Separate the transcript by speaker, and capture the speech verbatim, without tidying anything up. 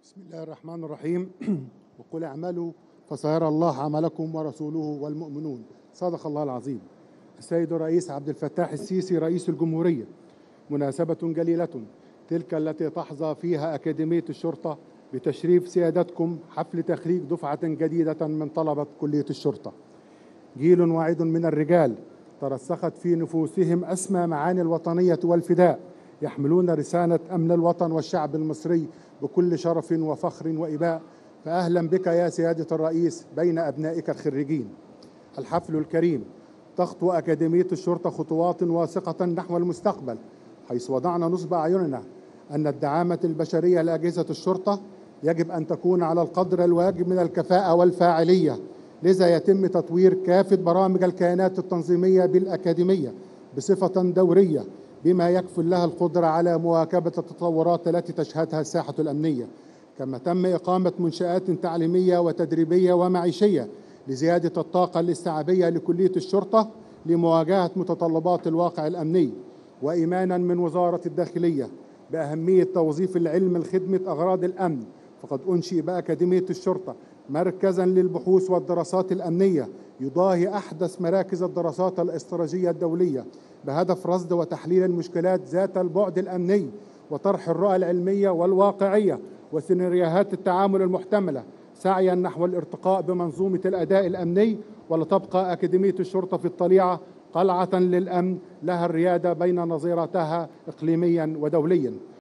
Speaker 1: بسم الله الرحمن الرحيم. وقل اعملوا فسيرى الله عملكم ورسوله والمؤمنون. صدق الله العظيم. السيد الرئيس عبد الفتاح السيسي رئيس الجمهورية، مناسبة جليلة تلك التي تحظى فيها أكاديمية الشرطة بتشريف سيادتكم حفل تخريج دفعة جديدة من طلبة كلية الشرطة. جيل واعد من الرجال ترسخت في نفوسهم أسمى معاني الوطنية والفداء، يحملون رسالة أمن الوطن والشعب المصري بكل شرف وفخر وإباء. فأهلا بك يا سيادة الرئيس بين أبنائك الخريجين. الحفل الكريم تخطو أكاديمية الشرطة خطوات واثقة نحو المستقبل، حيث وضعنا نصب أعيننا أن الدعامة البشرية لأجهزة الشرطة يجب أن تكون على القدر الواجب من الكفاءة والفاعلية. لذا يتم تطوير كافة برامج الكيانات التنظيمية بالأكاديمية بصفة دورية، بما يكفل لها القدرة على مواكبة التطورات التي تشهدها الساحة الأمنية. كما تم إقامة منشآت تعليمية وتدريبية ومعيشية لزيادة الطاقة الاستيعابية لكلية الشرطة لمواجهة متطلبات الواقع الأمني. وإيمانا من وزارة الداخلية بأهمية توظيف العلم لخدمة أغراض الأمن، فقد أنشئ بأكاديمية الشرطة مركزا للبحوث والدراسات الأمنية يضاهي أحدث مراكز الدراسات الاستراتيجية الدولية، بهدف رصد وتحليل المشكلات ذات البعد الأمني وطرح الرؤى العلمية والواقعية وسيناريوهات التعامل المحتملة، سعيا نحو الارتقاء بمنظومة الأداء الأمني. ولتبقى أكاديمية الشرطة في الطليعة قلعة للأمن لها الريادة بين نظيرتها إقليميا ودوليا.